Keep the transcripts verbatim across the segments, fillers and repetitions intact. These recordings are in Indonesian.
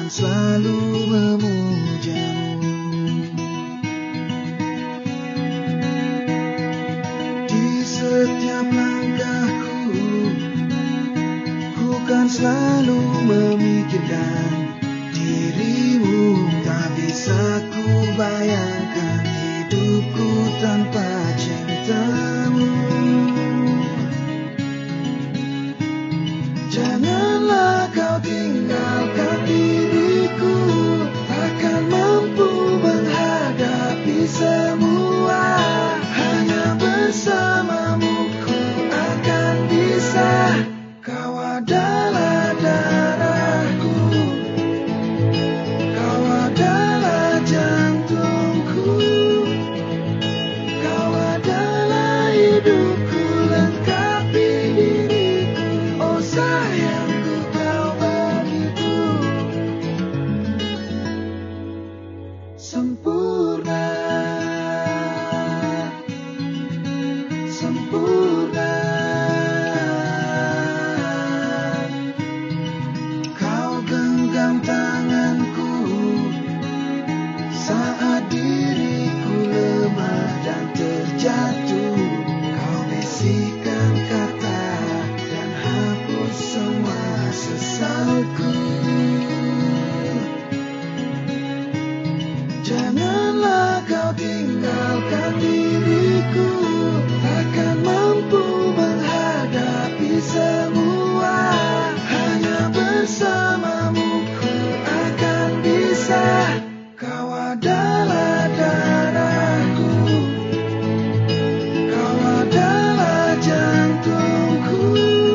kan selalu memujamu. Di setiap langkahku, ku kan selalu memikirkan dirimu. Tak bisa ku bayangkan hidupku tanpa cintamu. Janganlah kau tinggalkan diriku, takkan mampu menghadapi semua. Hanya bersamamu ku akan bisa. Kau adalah darahku, kau adalah jantungku, kau adalah hidupku, lengkapi diriku. Oh sayangku, kau begitu sempurna, sempurna. Kau genggam tanganku saat diriku lemah dan terjatuh. Kau bisikkan kata dan hapus semua sesalku. Janganlah kau tinggalkan diriku, takkan mampu menghadapi semua. Hanya bersamamu ku akan bisa. Kau adalah darahku, kau adalah jantungku,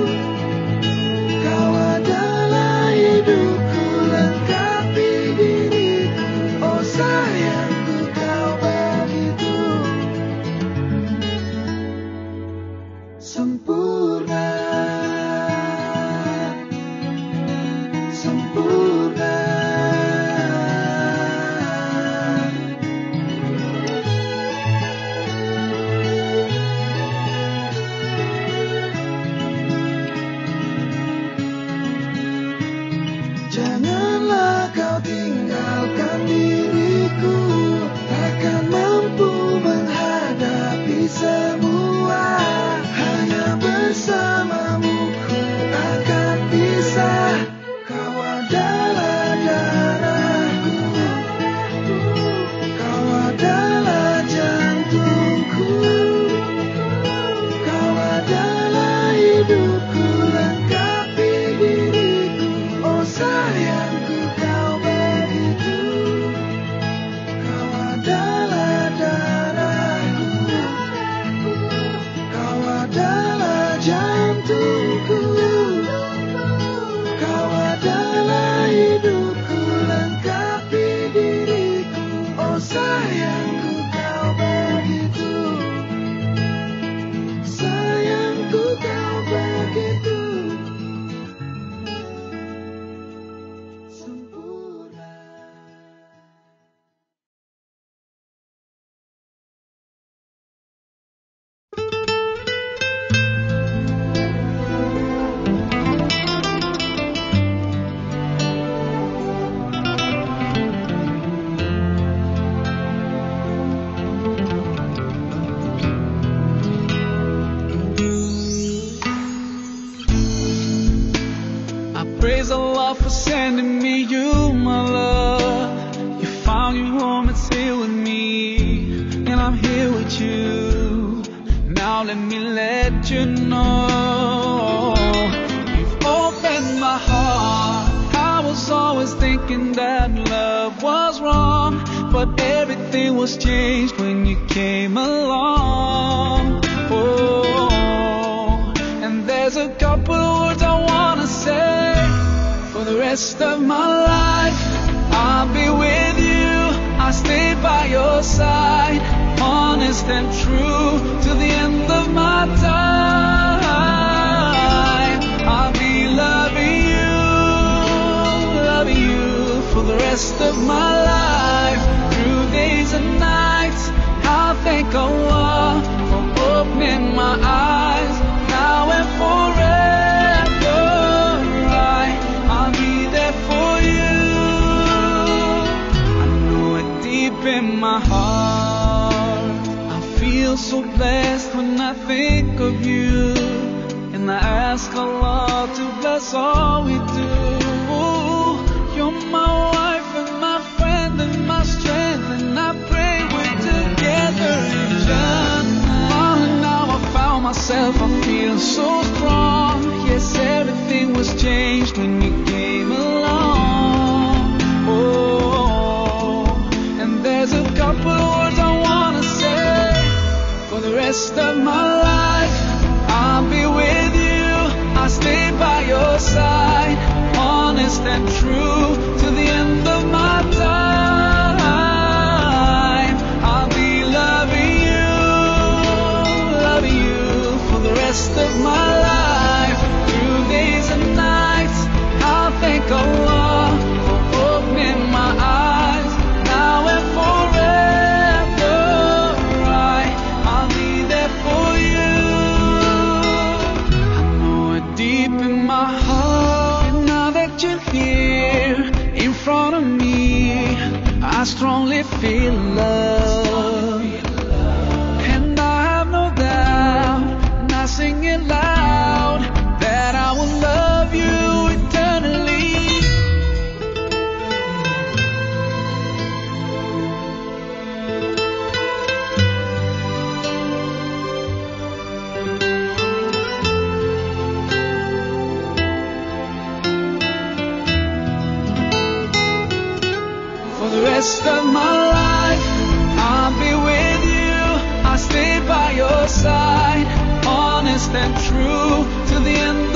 kau adalah hidupku, lengkapi diriku. Oh sayangku, kau begitu sempurna, sempurna. Janganlah kau tinggalkan diriku, takkan mampu menghadapi semua. Hanya bersamamu ku akan bisa. Kau adalah darahku, kau adalah jantungku, kau adalah hidupku, lengkapi diriku. Oh sayangku, kau begitu. Kau adalah darahku, kau adalah jantungku, kau adalah hidupku, lengkapi diriku. Oh sayangku, kau begitu. Sayangku, kau begitu sempurna. I praise Allah for sending me you, my love. You found your home, it's here with me, and I'm here with you. Now let me let you know, you've opened my heart. I was always thinking that love was wrong, but everything was changed when you came along. Oh, and there's a couple words I wanna say. For the rest of my life, I'll be with you. I'll stay by your side, honest and true, to the end of my time. I'll be loving you, loving you for the rest of my life. Through days and nights, I'll thank Allah for opening my eyes. Now and forever, I'll be there for you. I think of you, and I ask Allah to bless all we do. You're my wife and my friend and my strength, and I pray we're together in Jannah. Oh, now I found myself, I feel so strong. Yes, everything was changed when you came along. Oh, and there's a couple of words I wanna say. For the rest of my life, I'll be with you. I'll stay by your side, honest and true, to the end of my time. I'll be loving you, loving you for the rest of my life. Through days and nights, I'll thank Allah for opening my eyes. Now and forever, I, I'll be there for you. I know it deep in my heart, now that you're here in front of me, I strongly feel love. And I have no doubt, and I sing it loud, that I will love you eternally. For the rest of my life, I'll be with you. I'll stay by your side, honest and true, to the end